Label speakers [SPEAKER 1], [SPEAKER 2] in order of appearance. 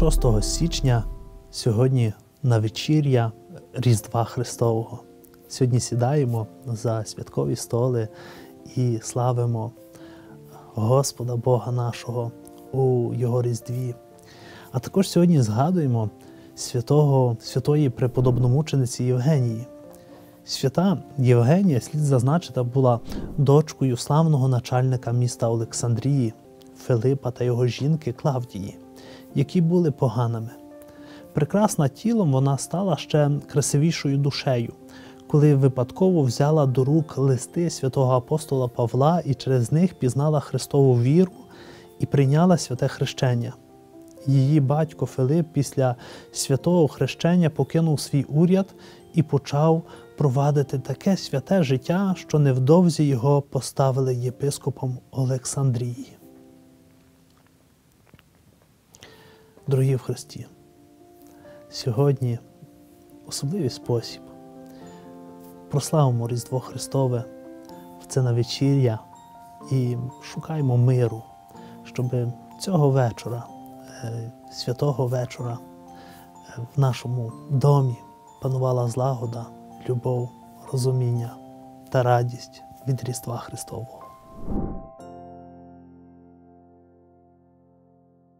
[SPEAKER 1] 6 січня сьогодні навечір'я Різдва Христового. Сьогодні сідаємо за святкові столи і славимо Господа Бога нашого у Його Різдві. А також сьогодні згадуємо святої преподобномучениці Євгенії. Свята Євгенія, слід зазначити, була дочкою славного начальника міста Олександрії Филипа та його жінки Клавдії, які були поганими. Прекрасна тілом, вона стала ще красивішою душею, коли випадково взяла до рук листи святого апостола Павла і через них пізнала Христову віру і прийняла святе хрещення. Її батько Филип після святого хрещення покинув свій уряд і почав провадити таке святе життя, що невдовзі його поставили єпископом Олександрії. Дорогі в Христі, сьогодні в особливий спосіб прославимо Різдво Христове в це навечір'я і шукаємо миру, щоб цього вечора, святого вечора, в нашому домі панувала злагода, любов, розуміння та радість від Різдва Христового.